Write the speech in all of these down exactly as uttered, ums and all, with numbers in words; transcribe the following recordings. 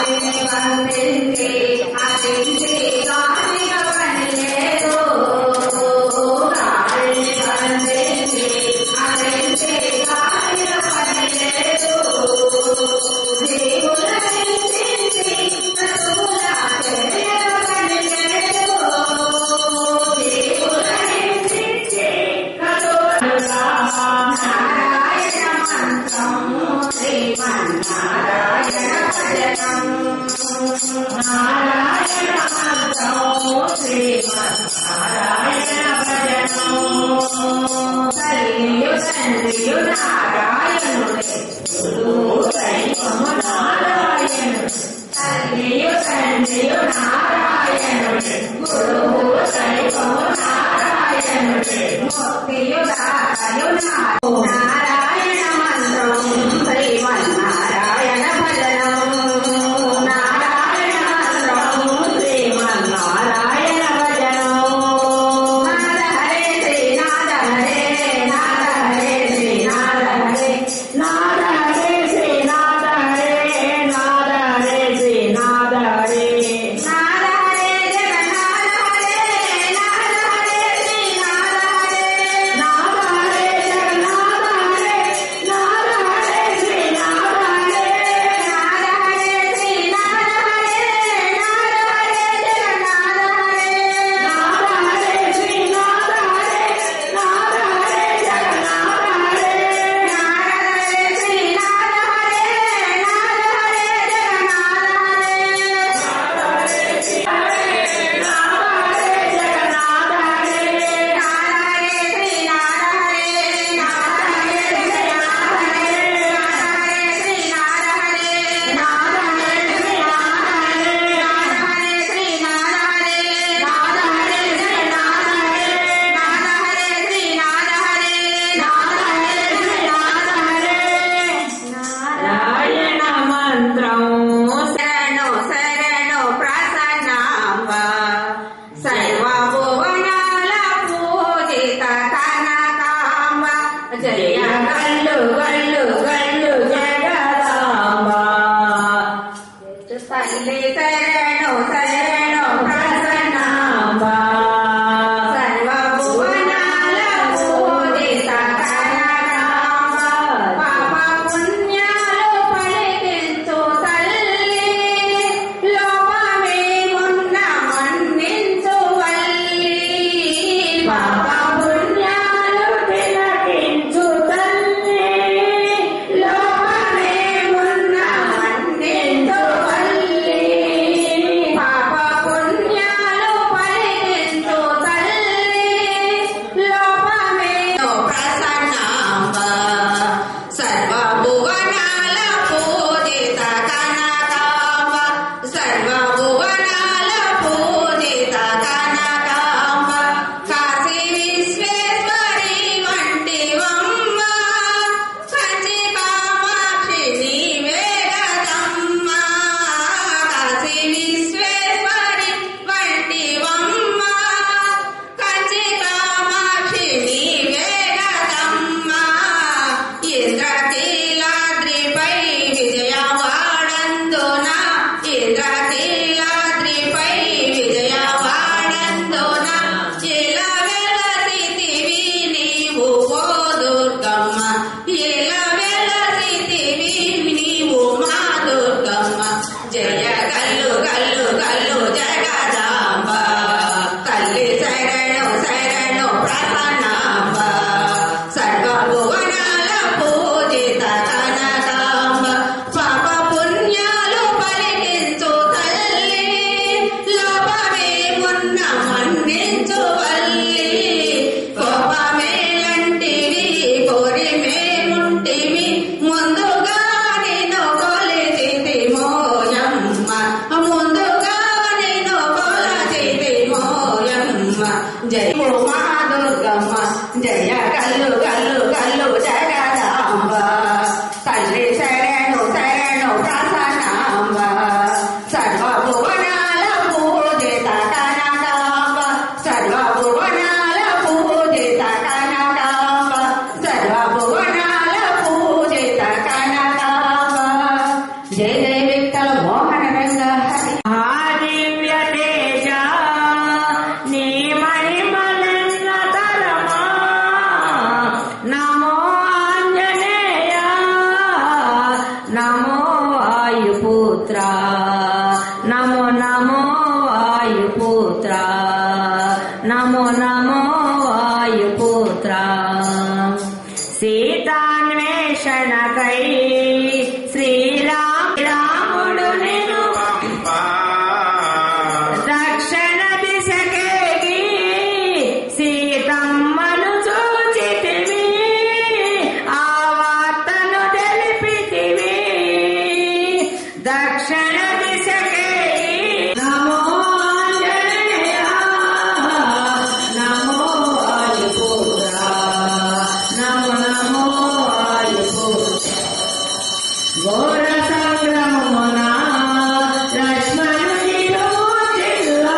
జయ జయ విఠల మోహన वायुपुत्र नमो नमो वायुपुत्र नमो नमो वायुपुत्र सीतान्वेषणकै श्रीराम रामुडु निनु दक्षिण दिशकेगी सीतम्मनु सूचितिवि आ वार्तनु तेलिपितिवि दक्षिण दिशकेगी नमो आंजनेय नमो वायुपुत्र नमो नमो वायुपुत्र घोर संग्राममुना लक्ष्मणुनिनु मूर्छिल्ला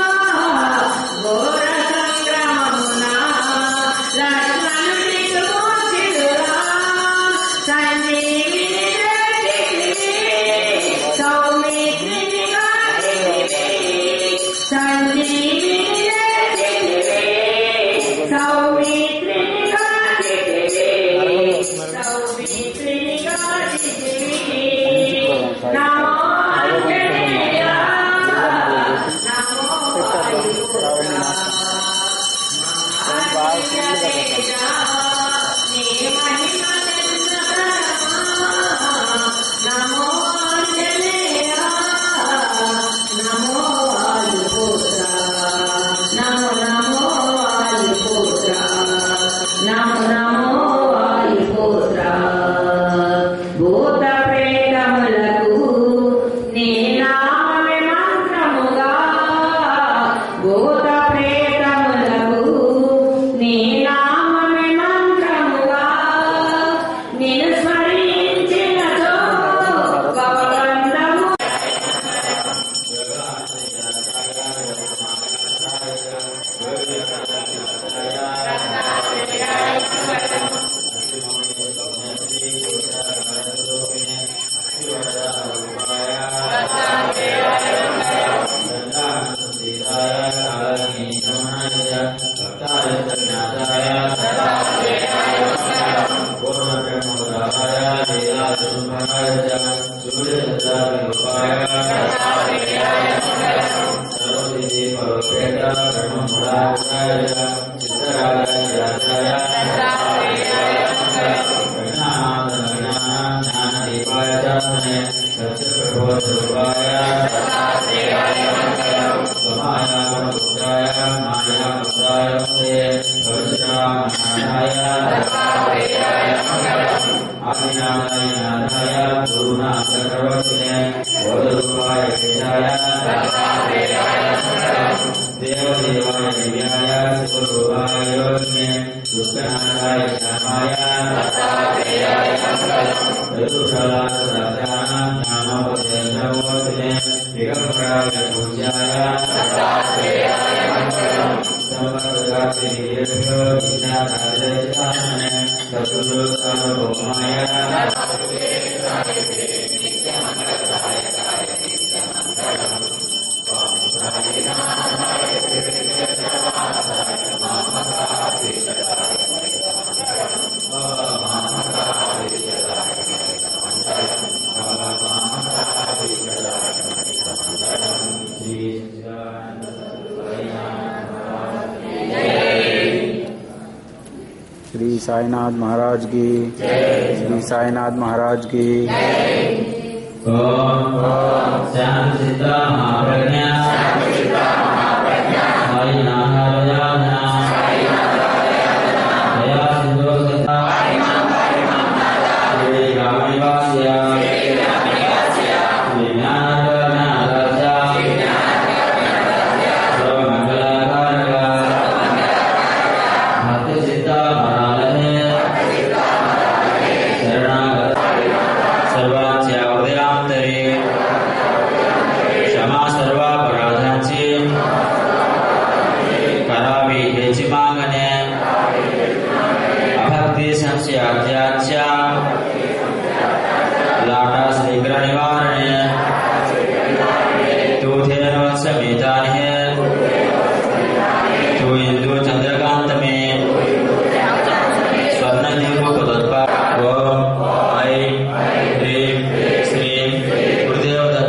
घोर संग्राममुना लक्ष्मणुनिनु मूर्छिल्ला संजीविनि रेटितिवि सौमित्रिनि गाटितिवि संजीविनि रेटितिवि सौमित्रिनि गाटितिवि सौमित्रिनि गाटितिवि नमो आंजनेय नमो वायुपुत्र आंजनेय नी महिमा नमो आंजनेय नमो वायुपुत्र नमो नमो वायुपुत्र नमो नमो वायुपुत्र भूत प्रेतमुలకు నీ నామమే మంత్రముగా భూత ప్రేతములకు నీ నామమే మంత్రముగా నిన్ను స్మరించినచో భవబంధము श्री साईनाथ महाराज की श्री साईनाथ महाराज की ओम शांति चित्ता महाप्रज्ञा साईनाथ राजा दया सिंधु सदा श्री रामनिवास्य श्री ज्ञानराजा सर्वमंगलकारक भक्ति सिद्धा क्षमा सर्वापराधांची करावी हेची मागणे अभक्ती संशयात्याच्या लाटा शीघ्र निवारणे तू धेन समेताने तू इंदु चंद्रकांत में स्वर्ण निरूप तत्पर ओम ऐं ह्रीं श्रीं गुरुदेव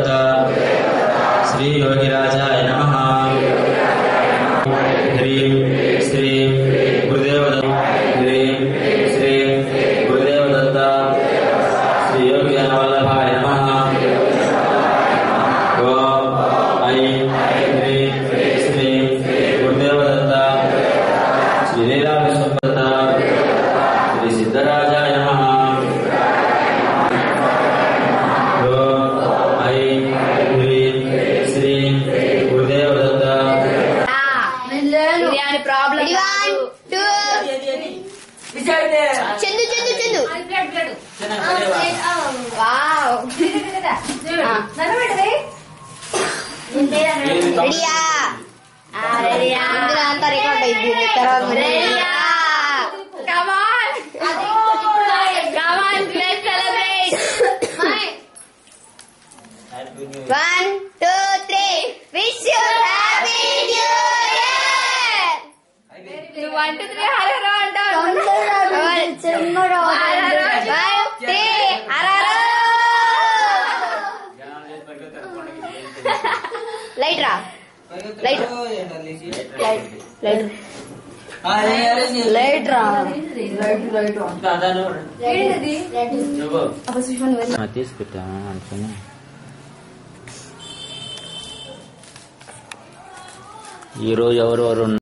రెడీయా రెడీయా అంతా రికార్డ్ అయింది తర్వాత రెడీయా come on come on let's celebrate one two three wish you happy new year నువ్వు one two three Hara Hara అంటావు లైట్ రా లైట్ లైట్ లైట్ రా తీసుకుంటా అనుకున్నా ఈరోజు ఎవరెవరు